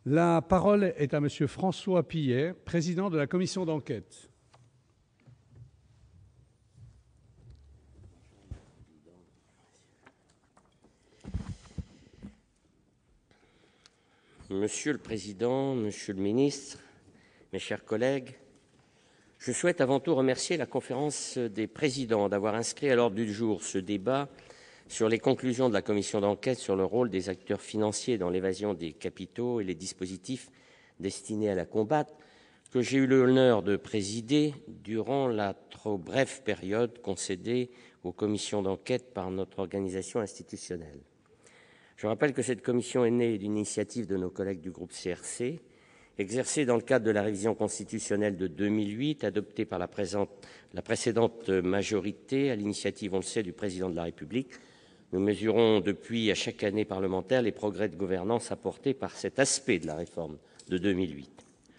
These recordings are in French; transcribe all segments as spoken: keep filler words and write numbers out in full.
La parole est à Monsieur François Pillet, président de la commission d'enquête. Monsieur le Président, Monsieur le Ministre, mes chers collègues, je souhaite avant tout remercier la Conférence des présidents d'avoir inscrit à l'ordre du jour ce débat sur les conclusions de la commission d'enquête sur le rôle des acteurs financiers dans l'évasion des capitaux et les dispositifs destinés à la combattre, que j'ai eu l'honneur de présider durant la trop brève période concédée aux commissions d'enquête par notre organisation institutionnelle. Je rappelle que cette commission est née d'une initiative de nos collègues du groupe C R C, exercée dans le cadre de la révision constitutionnelle de deux mille huit, adoptée par la, présente, la précédente majorité, à l'initiative, on le sait, du président de la République. Nous mesurons depuis à chaque année parlementaire les progrès de gouvernance apportés par cet aspect de la réforme de deux mille huit.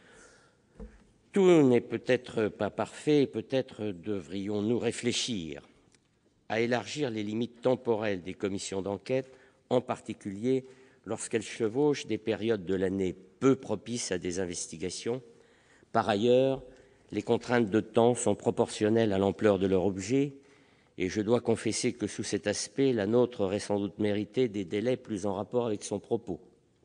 Tout n'est peut-être pas parfait et peut-être devrions-nous réfléchir à élargir les limites temporelles des commissions d'enquête, en particulier lorsqu'elles chevauchent des périodes de l'année peu propices à des investigations. Par ailleurs, les contraintes de temps sont proportionnelles à l'ampleur de leur objet, et je dois confesser que sous cet aspect, la nôtre aurait sans doute mérité des délais plus en rapport avec son propos.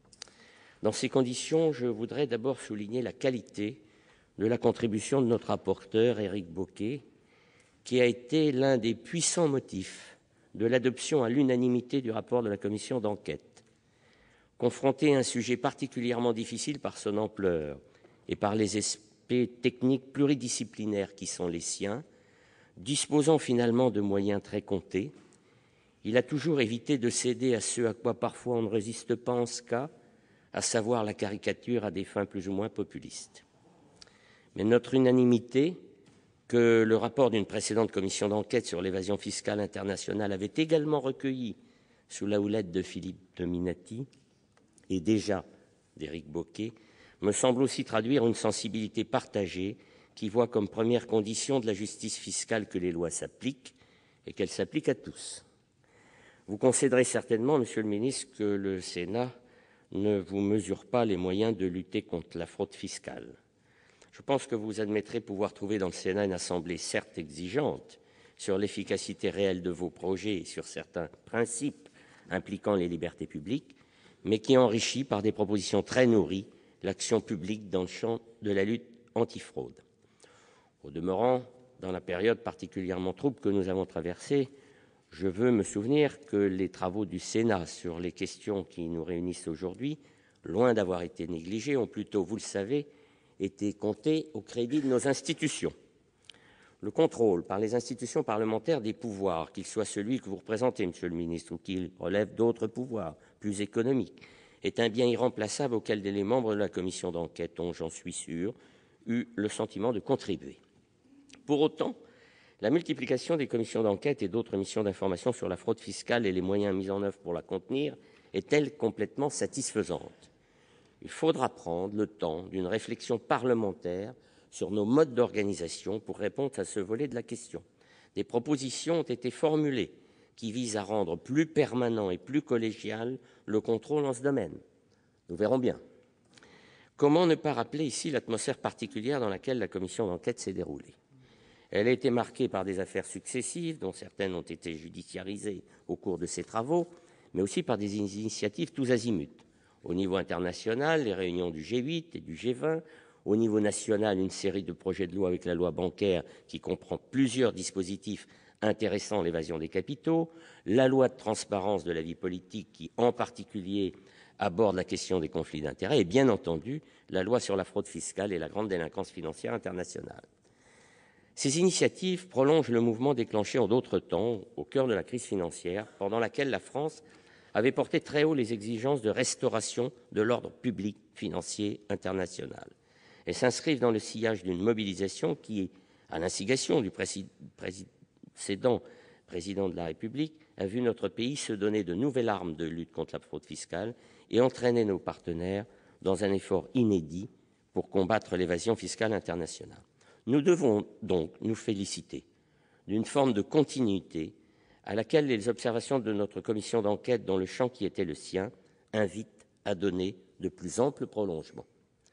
Dans ces conditions, je voudrais d'abord souligner la qualité de la contribution de notre rapporteur, Éric Bocquet, qui a été l'un des puissants motifs de l'adoption à l'unanimité du rapport de la commission d'enquête. Confronté à un sujet particulièrement difficile par son ampleur et par les aspects techniques pluridisciplinaires qui sont les siens, disposant finalement de moyens très comptés, il a toujours évité de céder à ce à quoi parfois on ne résiste pas en ce cas, à savoir la caricature à des fins plus ou moins populistes. Mais notre unanimité, que le rapport d'une précédente commission d'enquête sur l'évasion fiscale internationale avait également recueilli sous la houlette de Philippe Dominati et déjà d'Éric Bocquet, me semble aussi traduire une sensibilité partagée qui voit comme première condition de la justice fiscale que les lois s'appliquent et qu'elles s'appliquent à tous. Vous concéderez certainement, Monsieur le ministre, que le Sénat ne vous mesure pas les moyens de lutter contre la fraude fiscale. Je pense que vous admettrez pouvoir trouver dans le Sénat une assemblée certes exigeante sur l'efficacité réelle de vos projets et sur certains principes impliquant les libertés publiques, mais qui enrichit par des propositions très nourries l'action publique dans le champ de la lutte antifraude. Au demeurant, dans la période particulièrement trouble que nous avons traversée, je veux me souvenir que les travaux du Sénat sur les questions qui nous réunissent aujourd'hui, loin d'avoir été négligés, ont plutôt, vous le savez, été comptés au crédit de nos institutions. Le contrôle par les institutions parlementaires des pouvoirs, qu'il soit celui que vous représentez, Monsieur le ministre, ou qu'il relève d'autres pouvoirs plus économiques, est un bien irremplaçable auquel les membres de la commission d'enquête ont, j'en suis sûr, eu le sentiment de contribuer. Pour autant, la multiplication des commissions d'enquête et d'autres missions d'information sur la fraude fiscale et les moyens mis en œuvre pour la contenir est-elle complètement satisfaisante ? Il faudra prendre le temps d'une réflexion parlementaire sur nos modes d'organisation pour répondre à ce volet de la question. Des propositions ont été formulées qui visent à rendre plus permanent et plus collégial le contrôle en ce domaine. Nous verrons bien. Comment ne pas rappeler ici l'atmosphère particulière dans laquelle la commission d'enquête s'est déroulée ? Elle a été marquée par des affaires successives, dont certaines ont été judiciarisées au cours de ces travaux, mais aussi par des initiatives tous azimuts. Au niveau international, les réunions du G huit et du G vingt. Au niveau national, une série de projets de loi avec la loi bancaire qui comprend plusieurs dispositifs intéressant l'évasion des capitaux. La loi de transparence de la vie politique qui, en particulier, aborde la question des conflits d'intérêts. Et bien entendu, la loi sur la fraude fiscale et la grande délinquance financière internationale. Ces initiatives prolongent le mouvement déclenché en d'autres temps, au cœur de la crise financière, pendant laquelle la France avait porté très haut les exigences de restauration de l'ordre public financier international. Elles s'inscrivent dans le sillage d'une mobilisation qui, à l'instigation du précédent président de la République, a vu notre pays se donner de nouvelles armes de lutte contre la fraude fiscale et entraîner nos partenaires dans un effort inédit pour combattre l'évasion fiscale internationale. Nous devons donc nous féliciter d'une forme de continuité à laquelle les observations de notre commission d'enquête, dans le champ qui était le sien, invitent à donner de plus amples prolongements.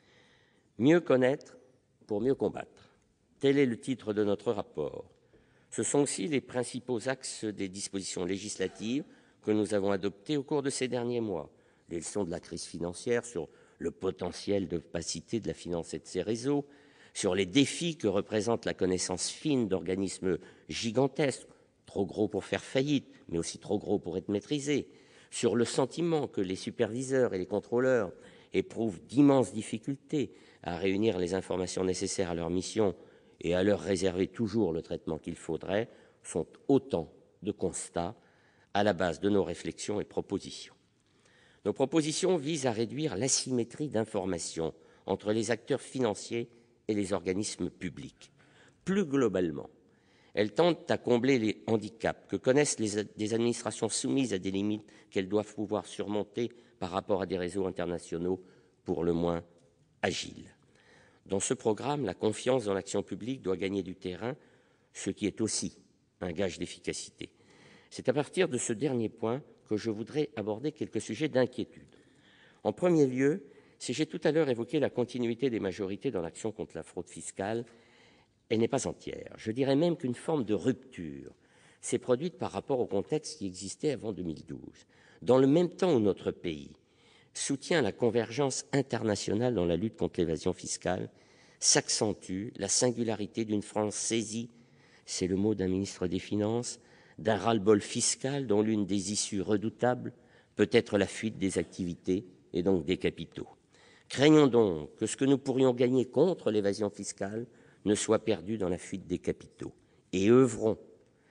Mieux connaître pour mieux combattre. Tel est le titre de notre rapport. Ce sont aussi les principaux axes des dispositions législatives que nous avons adoptées au cours de ces derniers mois. Les leçons de la crise financière sur le potentiel d'opacité de la finance et de ses réseaux, sur les défis que représente la connaissance fine d'organismes gigantesques, trop gros pour faire faillite, mais aussi trop gros pour être maîtrisés, sur le sentiment que les superviseurs et les contrôleurs éprouvent d'immenses difficultés à réunir les informations nécessaires à leur mission et à leur réserver toujours le traitement qu'il faudrait, sont autant de constats à la base de nos réflexions et propositions. Nos propositions visent à réduire l'asymétrie d'information entre les acteurs financiers et les organismes publics. Plus globalement, elles tentent à combler les handicaps que connaissent les, des administrations soumises à des limites qu'elles doivent pouvoir surmonter par rapport à des réseaux internationaux pour le moins agiles. Dans ce programme, la confiance dans l'action publique doit gagner du terrain, ce qui est aussi un gage d'efficacité. C'est à partir de ce dernier point que je voudrais aborder quelques sujets d'inquiétude. En premier lieu, si j'ai tout à l'heure évoqué la continuité des majorités dans l'action contre la fraude fiscale, elle n'est pas entière. Je dirais même qu'une forme de rupture s'est produite par rapport au contexte qui existait avant deux mille douze. Dans le même temps où notre pays soutient la convergence internationale dans la lutte contre l'évasion fiscale, s'accentue la singularité d'une France saisie, c'est le mot d'un ministre des Finances, d'un ras-le-bol fiscal dont l'une des issues redoutables peut être la fuite des activités et donc des capitaux. Craignons donc que ce que nous pourrions gagner contre l'évasion fiscale ne soit perdu dans la fuite des capitaux et œuvrons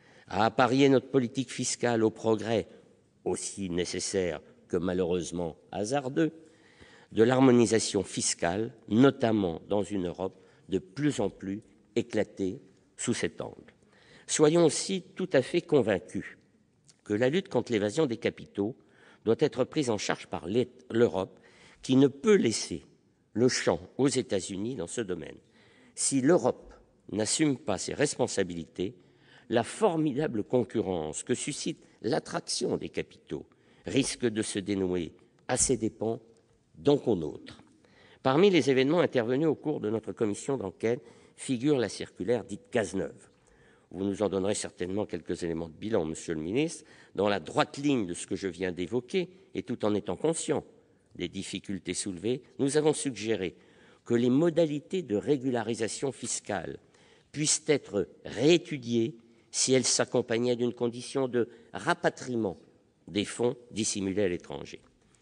à apparier notre politique fiscale au progrès, aussi nécessaire que malheureusement hasardeux, de l'harmonisation fiscale, notamment dans une Europe de plus en plus éclatée sous cet angle. Soyons aussi tout à fait convaincus que la lutte contre l'évasion des capitaux doit être prise en charge par l'Europe, qui ne peut laisser le champ aux États-Unis dans ce domaine. Si l'Europe n'assume pas ses responsabilités, la formidable concurrence que suscite l'attraction des capitaux risque de se dénouer à ses dépens, donc aux nôtres. Parmi les événements intervenus au cours de notre commission d'enquête figure la circulaire dite Cazeneuve. Vous nous en donnerez certainement quelques éléments de bilan, Monsieur le ministre, dans la droite ligne de ce que je viens d'évoquer, et tout en étant conscient des difficultés soulevées, nous avons suggéré que les modalités de régularisation fiscale puissent être réétudiées si elles s'accompagnaient d'une condition de rapatriement des fonds dissimulés à l'étranger.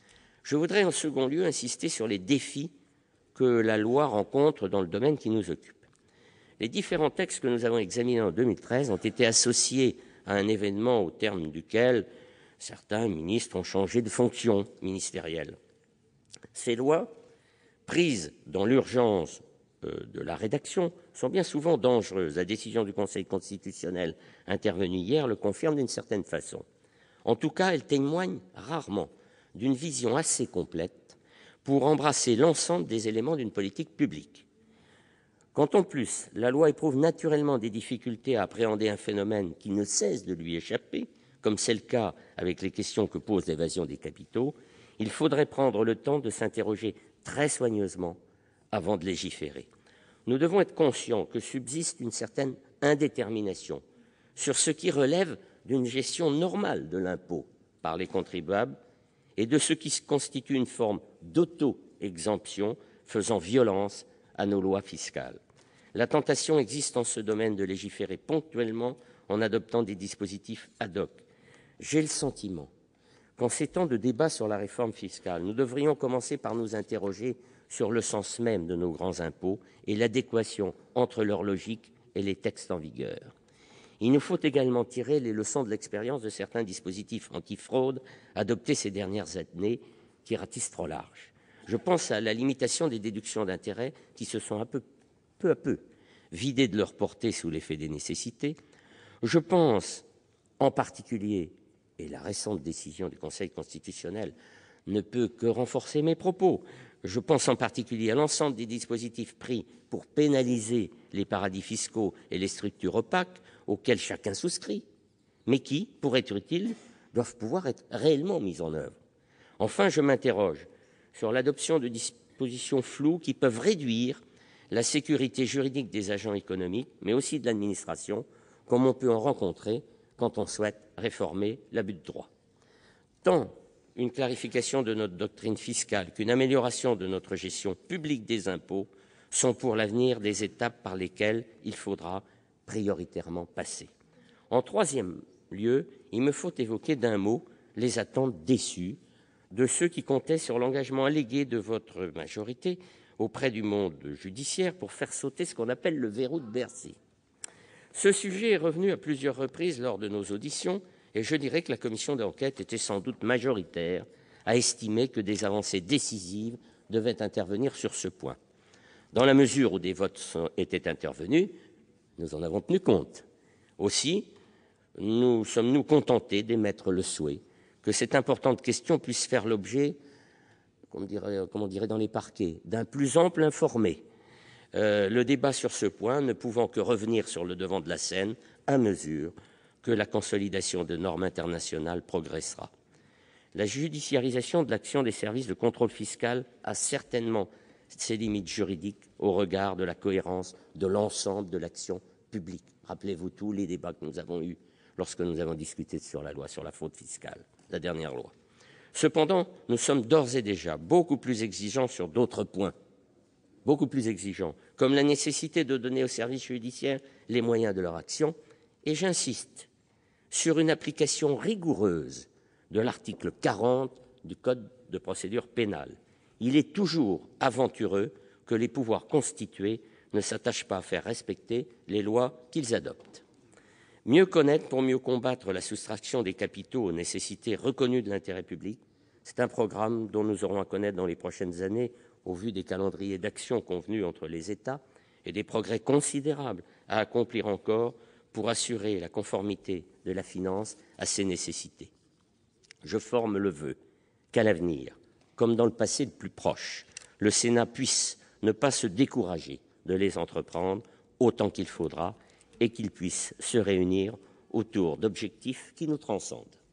Je voudrais en second lieu insister sur les défis que la loi rencontre dans le domaine qui nous occupe. Les différents textes que nous avons examinés en deux mille treize ont été associés à un événement au terme duquel certains ministres ont changé de fonction ministérielle. Ces lois, prises dans l'urgence de la rédaction, sont bien souvent dangereuses. La décision du Conseil constitutionnel intervenue hier le confirme d'une certaine façon. En tout cas, elle témoigne rarement d'une vision assez complète pour embrasser l'ensemble des éléments d'une politique publique. Quand en plus la loi éprouve naturellement des difficultés à appréhender un phénomène qui ne cesse de lui échapper, comme c'est le cas avec les questions que pose l'évasion des capitaux, il faudrait prendre le temps de s'interroger très soigneusement avant de légiférer. Nous devons être conscients que subsiste une certaine indétermination sur ce qui relève d'une gestion normale de l'impôt par les contribuables et de ce qui constitue une forme d'auto-exemption faisant violence à nos lois fiscales. La tentation existe en ce domaine de légiférer ponctuellement en adoptant des dispositifs ad hoc. J'ai le sentiment qu'en ces temps de débat sur la réforme fiscale, nous devrions commencer par nous interroger sur le sens même de nos grands impôts et l'adéquation entre leur logique et les textes en vigueur. Il nous faut également tirer les leçons de l'expérience de certains dispositifs antifraude adoptés ces dernières années qui ratissent trop large. Je pense à la limitation des déductions d'intérêts qui se sont un peu, peu à peu vidées de leur portée sous l'effet des nécessités. Je pense en particulier, et la récente décision du Conseil constitutionnel ne peut que renforcer mes propos, je pense en particulier à l'ensemble des dispositifs pris pour pénaliser les paradis fiscaux et les structures opaques auxquels chacun souscrit, mais qui, pour être utiles, doivent pouvoir être réellement mis en œuvre. Enfin, je m'interroge sur l'adoption de dispositions floues qui peuvent réduire la sécurité juridique des agents économiques, mais aussi de l'administration, comme on peut en rencontrer quand on souhaite réformer l'abus de droit. Tant une clarification de notre doctrine fiscale qu'une amélioration de notre gestion publique des impôts sont pour l'avenir des étapes par lesquelles il faudra prioritairement passer. En troisième lieu, il me faut évoquer d'un mot les attentes déçues de ceux qui comptaient sur l'engagement allégué de votre majorité auprès du monde judiciaire pour faire sauter ce qu'on appelle le verrou de Bercy. Ce sujet est revenu à plusieurs reprises lors de nos auditions et je dirais que la commission d'enquête était sans doute majoritaire à estimer que des avancées décisives devaient intervenir sur ce point. Dans la mesure où des votes étaient intervenus, nous en avons tenu compte. Aussi, nous sommes-nous contentés d'émettre le souhait que cette importante question puisse faire l'objet, comme on dirait, comme on dirait dans les parquets, d'un plus ample informé. Euh, le débat sur ce point ne pouvant que revenir sur le devant de la scène à mesure que la consolidation de normes internationales progressera. La judiciarisation de l'action des services de contrôle fiscal a certainement ses limites juridiques au regard de la cohérence de l'ensemble de l'action publique. Rappelez-vous tous les débats que nous avons eus lorsque nous avons discuté sur la loi sur la fraude fiscale, la dernière loi. Cependant, nous sommes d'ores et déjà beaucoup plus exigeants sur d'autres points, beaucoup plus exigeants, comme la nécessité de donner aux services judiciaires les moyens de leur action, et j'insiste sur une application rigoureuse de l'article quarante du Code de procédure pénale. Il est toujours aventureux que les pouvoirs constitués ne s'attachent pas à faire respecter les lois qu'ils adoptent. Mieux connaître pour mieux combattre la soustraction des capitaux aux nécessités reconnues de l'intérêt public, c'est un programme dont nous aurons à connaître dans les prochaines années au vu des calendriers d'action convenus entre les États et des progrès considérables à accomplir encore pour assurer la conformité de la finance à ces nécessités. Je forme le vœu qu'à l'avenir, comme dans le passé le plus proche, le Sénat puisse ne pas se décourager de les entreprendre autant qu'il faudra et qu'il puisse se réunir autour d'objectifs qui nous transcendent.